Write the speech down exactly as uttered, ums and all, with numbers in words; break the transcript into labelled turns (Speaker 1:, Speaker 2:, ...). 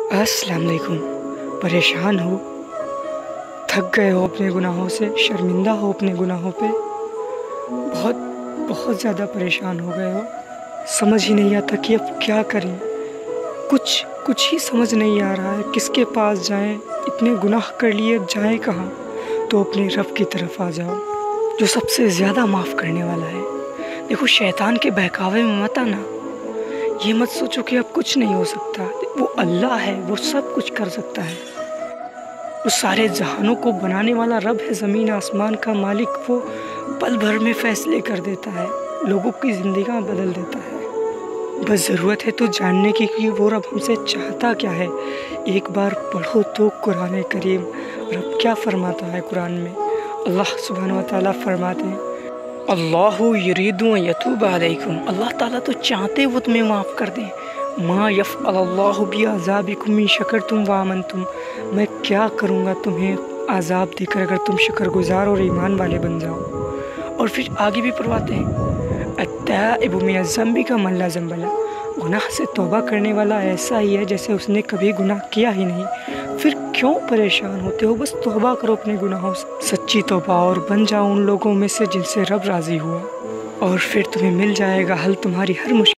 Speaker 1: अस्सलाम वालेकुम। परेशान हो, थक गए हो अपने गुनाहों से, शर्मिंदा हो अपने गुनाहों पे, बहुत बहुत ज़्यादा परेशान हो गए हो, समझ ही नहीं आता कि अब क्या करें। कुछ कुछ ही समझ नहीं आ रहा है, किसके पास जाएं। इतने गुनाह कर लिए, अब जाएं कहाँ। तो अपने रब की तरफ आ जाओ, जो सबसे ज़्यादा माफ़ करने वाला है। देखो, शैतान के बहकावे में मत आना। ये मत सोचो कि अब कुछ नहीं हो सकता। वो अल्लाह है, वो सब कुछ कर सकता है। वो सारे जहानों को बनाने वाला रब है, ज़मीन आसमान का मालिक। वो पल भर में फैसले कर देता है, लोगों की ज़िंदगियाँ बदल देता है। बस ज़रूरत है तो जानने की कि वो रब हमसे चाहता क्या है। एक बार पढ़ो तो कुरान करीम, रब क्या फरमाता है कुरान में। अल्लाह सुब्हानहू व तआला फरमाते हैं, अल्लाहु युरीदु अन यतूब अलैकुम। अल्लाह ताला तो चाहते वो तुम्हें माफ़ कर दें। मा यफ़अलुल्लाहु बिअज़ाबिकुम इन शकरतुम व आमनतुम। मैं क्या करूँगा तुम्हें आज़ाब देकर अगर तुम शुक्रगुज़ार और ईमान वाले बन जाओ। और फिर आगे भी पढ़वाते हैं, अत्ताइबु मिनज़ ज़ंबि कमन ला ज़ंब लह। गुनाह से तौबा करने वाला ऐसा ही है जैसे उसने कभी गुनाह किया ही नहीं। फिर क्यों परेशान होते हो, बस तौबा करो अपने गुनाहों से, सच्ची तौबा, और बन जाओ उन लोगों में से जिनसे रब राज़ी हुआ। और फिर तुम्हें मिल जाएगा हल तुम्हारी हर मुश्किल